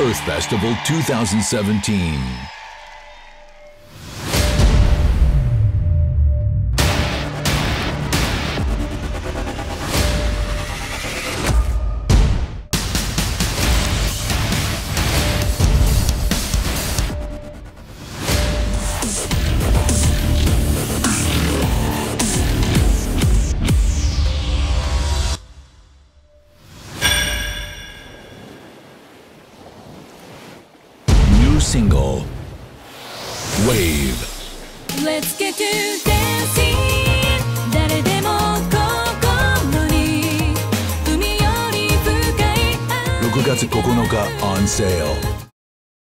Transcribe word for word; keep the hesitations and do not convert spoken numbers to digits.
Earth Festival twenty seventeen. Single Wave. Let's get to dancing. 誰でも心に海より深いろくがつここのか on sale.